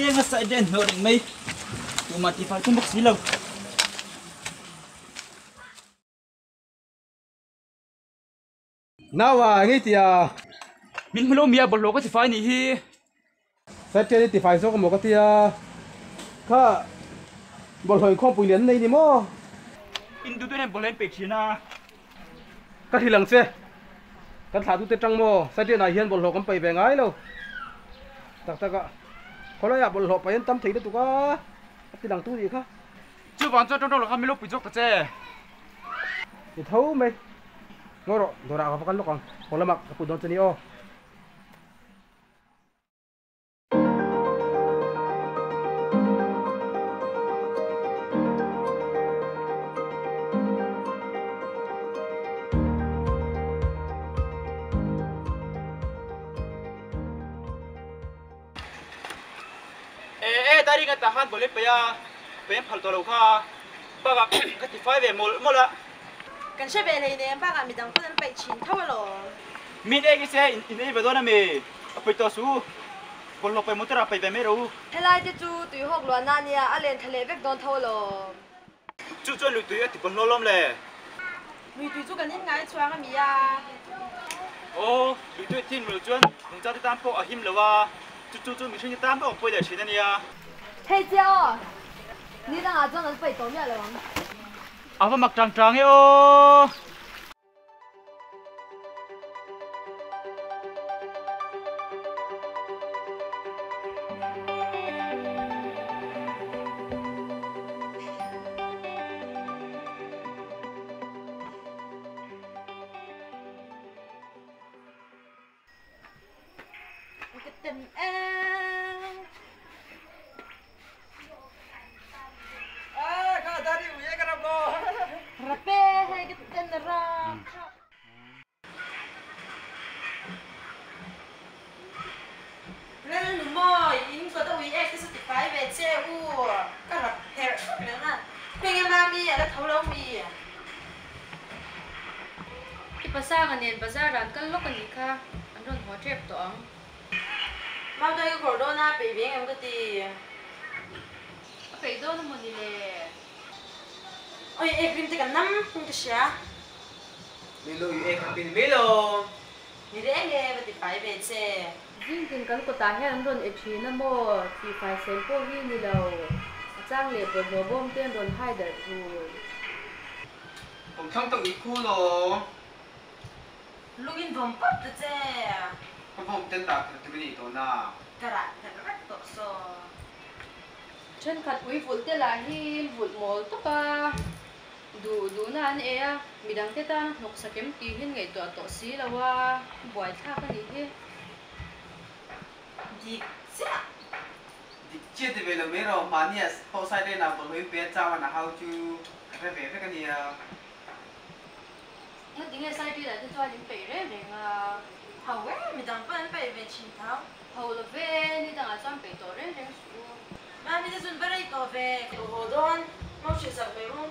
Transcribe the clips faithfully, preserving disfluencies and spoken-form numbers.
yang sa den no ring mai tu mati fa tum bok silau nawa ngi tia min hlo mia bol lo ko ti fa ni hi sa te ti fa so ko mo ko tia kha bol hoi khom pui len nei ni mo in du tu nem bol len pek china ka hi lang se kan tha tu te tang mo sa te na hian bol ho kam pai ve ngai lo tak tak ko la ya bol ho pa yan tam thei de tu ka ti lang tu ni kha chu ban cho trong lo ka mi lo pi jok ta che ti thau mai ngoro dora ka pakan lo kang ko la mak pu don chani o dari ka tahan boleh paya paya phal to lo kha baga ka ti fai ve mol mola kan she be le ne baga mi dang pun pai chin thaw lo min e ki se in ei bedona me apai to su bol lo pai motora pai ve me ro helai te chu tui hok lo na nia alen thale vek don thaw lo chu chuan lu tui ati bol lo lom le mi tui chu kan in ngai chuang a mi ya ô lu tui tin lu chuan mong cha ti tam po a him lo wa chu chu chu mi thing tam po poi le chin ania hey jiao你当阿庄能背多面了吗 apa mak trang trang yo tình em à ka ta đi uye ka rap lo rape hay cái tên là ra lên đúng rồi in có đâu ý em cái sự phải về chơi u cái rập hẹp nữa nè bên em mami ở đó thấu lâu mi cái pasar anh em pasar ran kan lok ani kha an ron ho trep to ang mau đây cái corona bị biến em cái gì pe do na mo ni le ôi em phim thì cả năm không được xả milo uye ka pin milo ni đấy nghe mà thì phải về chơi jing tin kan ko ta he an ron e thi na mo ti fai sem po hi ni lo chang le bo bo bom ten ron hai da ru ผมช่องตรงอีกคู่โล lúc in vòng bắp được chơi เพราะผมเต้นตักจะไม่ดีตัวหน้า cả rạ cả rạ tổ so chen khat ui vul te la hi vul mol to ka du du na an e a midang te ta nok sakem ti hin ngei to to si lawa boy tha ka ni he đi chơi เชื่อที่เวลาเมื่อเรามาเนี่ยพอใส่ได้นะบนหัวเปียจ้าวันนะเขาจูเร่เร่กันเนี่ย nó tiếng nghe sai đi là tôi cho những bể đấy để mà hầu ấy mình đang vẫn phải về chín tháo hầu là về đi đang ở trong bể tổ đấy đang xuống mà mình sẽ về đây tổ về tổ hồ đôn mau chuyển sang về luôn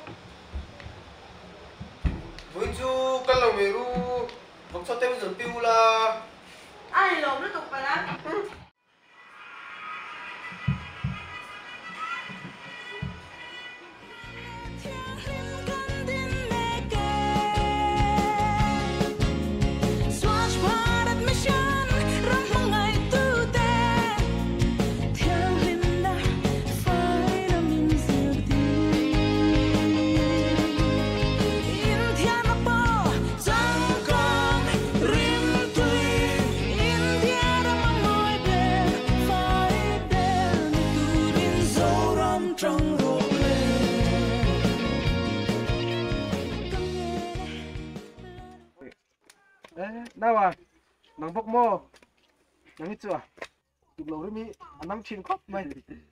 với chú căn lồng mèo ru bóng sao tem dần piu là ai lồng nó tục phải lắm đâu à nắng bốc mô nắng hết chưa chụp lâu đấy mi ăn nắng chín khóc mày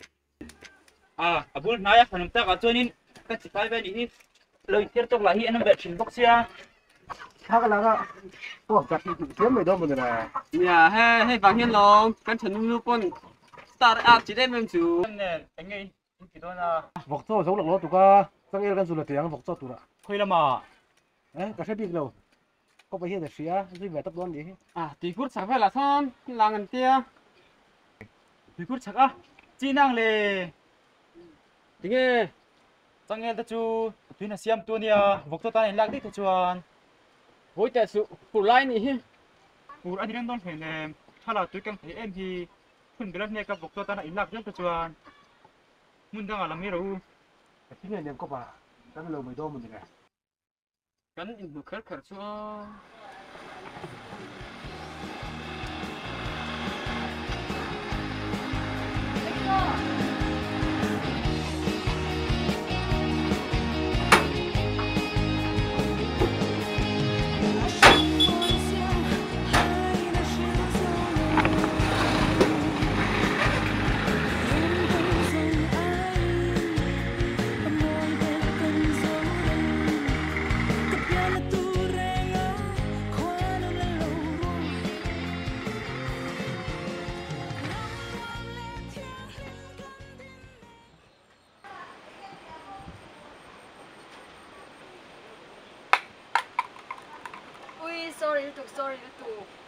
à abul naya phanum ta ka chuanin ka chi pai ve ni hi loi tir tok la hi anam ve thin bok sia khác là cái ô chặt kiếm mày đâu mà nè nhà he he vàng hiên long căn chấn nu con start up chỉ đem em chú nè anh ấy ki do na vọc cho giống lộc tụ ca sang elกันสุดละtiếng vọc cho tụละ khoi lama ấy cái xe big đâu có phải hiện là xía duy về tập đoán gì à tí cút sáng phải là son làng ăn tia bi kur chak a chi năng lệ tiếng nghe chẳng nghe ta chú Tuihna xiêm tua nia vok to ta này lạc đi Tichuan với tại sự phụ lại nỉ phụ anh đang đón phải nèถ้าเราตุ้ยกังthấy em thì phun cái lớp này các vok to ta này lạc đi Tichuan muốn đang làm gì rồi ที่เนี่ยเนี่ยก็ป่ะแล้วเราไม่โดนมันยังไง cắn in một khát khát cho sorry tu sorry tu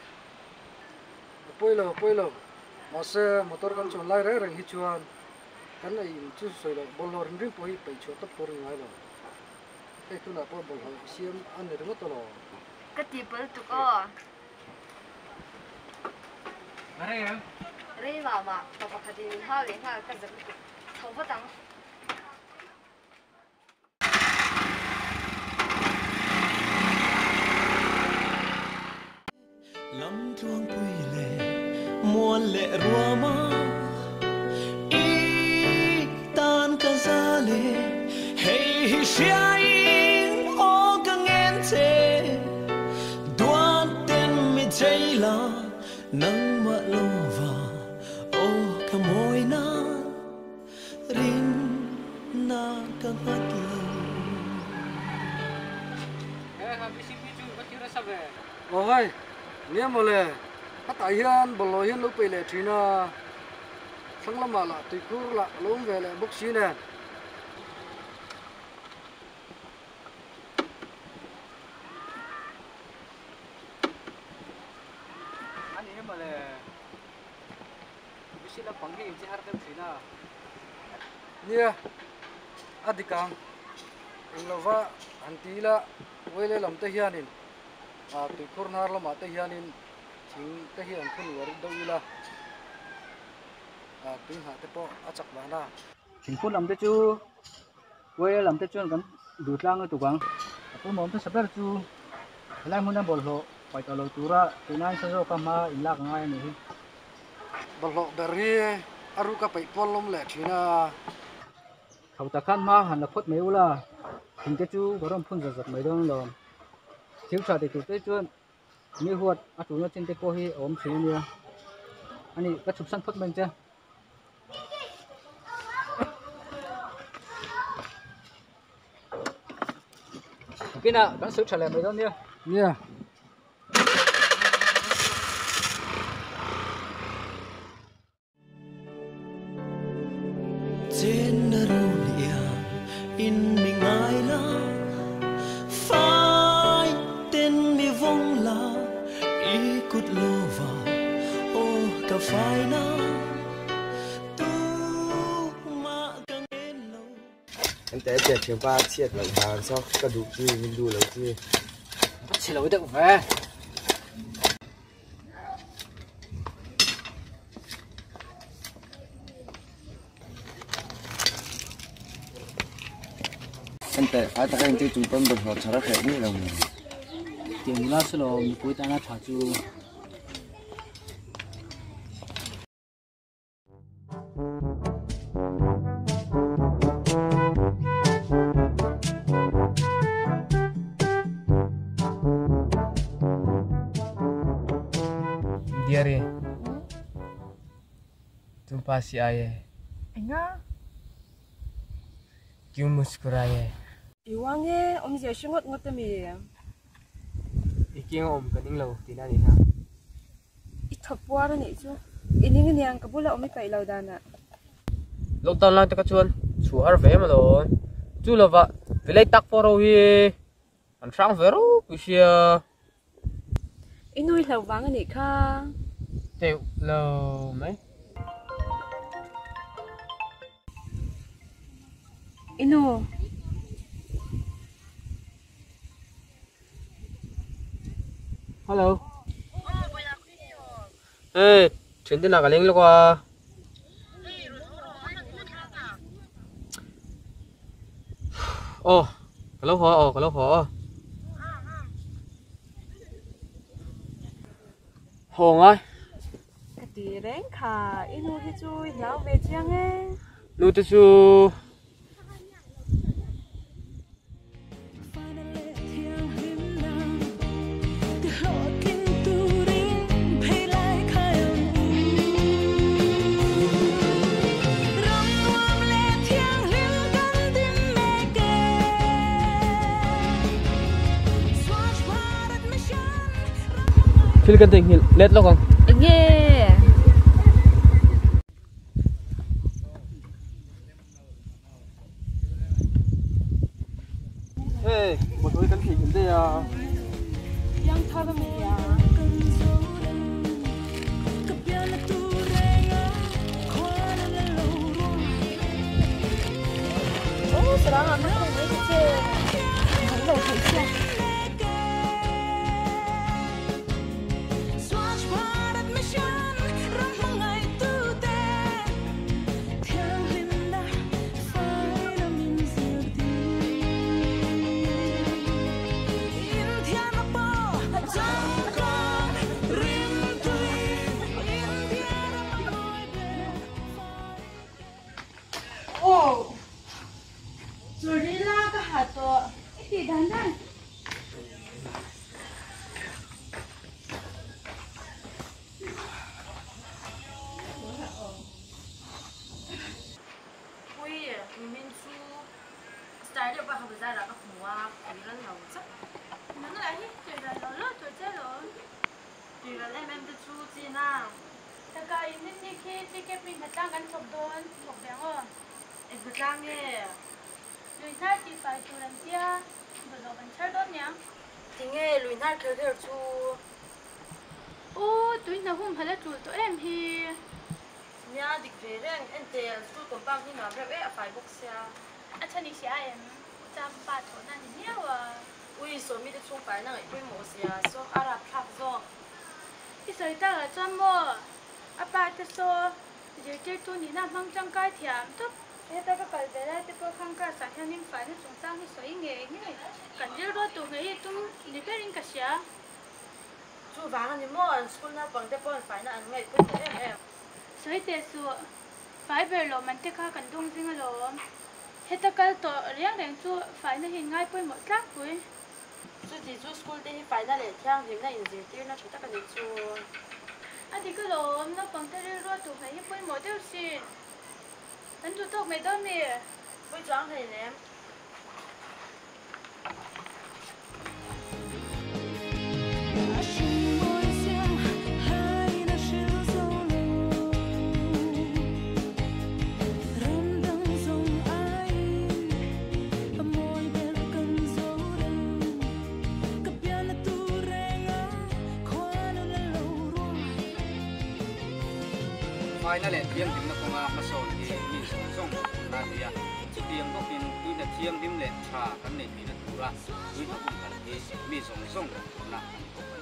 poi lo poi lo mahse motor kan chon lai re reng hi chuan kan nei chu soi lo bol lo ring ring poi pai chu ta por ngai lo e tu na por bol ho siam an ne ro to lo ka ti pel tu ko này em rei ma ma pa pa khadi ha le ha ka zak tu thau fa tang lắm chuông quy lệ muôn lệ rùa ma y tan cả gia lệ hey shine o cả ngàn thế đoan tên mi chơi là nắng mạ lâu và o cả môi na rin na cả mắt lâu em làm cái gì chứ có chưa ra sao về ôi nia mo le hata hian bol lo hian lo pe le thina sanglama la tuikur la lawm ve le bok si ne anh em mà là cái gì là bằng cái gì har tem thina nia adikang inglova antila wele lam te hianin a tuikur nar lo ma te hianin thing te hian khun war do ila a tuin ha te po achak ba na chính phủ làm thế chú, quay làm thế chú cần đủ lang ở tụ quang, tôi muốn tôi sắp đặt chú, lại muốn làm bol hộ, phải tàu lầu tura, từ nay sẽ rồi cầm ma in lạc ngay này, bol lo beri aru ka pai pol lom le thina thầu ta khăn ma hẳn là phốt mấy ula, chính thế chú có làm phun giật giật mấy đôi rồi, thiếu trả thì tụi thế chú, như huột, à chú nó trên tay cô hi ốm xíu nữa, anh ấy các chụp sẵn phốt mình chưa? Cái nào con sức trả lại mấy đôi nha. nia trên râu lia in mình ai la phai tên mi vong la y cút lô vào ô cà Faina tu ma càng đến lâu anh té chết trường ba chết lại bàn sao cả đủ gì mình đủ lâu gì Chỉ lỗi được về. anh té ai ta anh chơi trung tâm được họ trả hết như là Tiền lá sờ lò cuối ta nó thả chú. Diare तुम पास आए Enga, क्यों मुस्कुराए iwange om je shingot ngotami. iking om kaning lo tina ni ha I thapwara ni chu. Ining niang kabula omi pai laudana. lok tan lang ta ka chuan chu har ve ma lo chu lova vilai tak foro hi an sang vero pisia Inui hlauh wang ani kha. teu lo mai inu hello ê chuyện thế nào cả lính lúc à ô cái lốc hổ cái lốc hổ hồn ơi cái gì đấy cả inu thì chui lão về chiang nghe nu tu su Phil kan ting let lo kang nghe Hey, một đôi cánh khỉ đây à. yang thao đâu mày à ô sao đó nó không biết chơi không đầu thấy chưa rồi đi la cái hạt to cái gì đàn đây ui mình su style được bao giờ ra là các mùa thì nó lâu chắc nó lại hết chuyện là nó lỡ rồi chết rồi thì là em em được su gì nào ྟКＰ Unit ni khi ΤKP Bethel kan thok don thok beng o em được đang nghe Tuihna ti pai tu lam tia do lo ban char don nya thì nghe lùi nát kêu kêu su ô Tuihna humhalh tu to em hi nhà địch về đấy anh tè su tôm băng thì nó rất là phải bốc xe a chani sia em cham pa to na ni nia wa ui số mi được chung phải năng ấy mo xe so Arab khác do i soi ta la cham mo a pa te so je je tu ni na mang chang kai thiam to e ta ka kal ve la te ko khang ka sa hian ning Faina chung sang hi soi nge nge kan je ro tu nge tum ni pe ring ka sia chú vàng anh mua anh school nào bằng thế bọn phải là anh ngày cuối em em soi te su phải về lo man te ka kan dong jing lo he ta kal to riang reng chu Faina hi ngai poi mo tlak pui chú thì chú school thì phải là để theo thì này gì tiêu nó chúng ta cần đến chú anh thì cứ lo nó bằng te ro tu nge hi poi mo deu si anh chu tok me do mi bây giờ anh thầy em Fâina le Thianghlimna konga masol hi mi song song na dia tiang ko pin Tuihna Thianghlim le tha kan nei mi na tura Tuihna humhalh hi mi song song na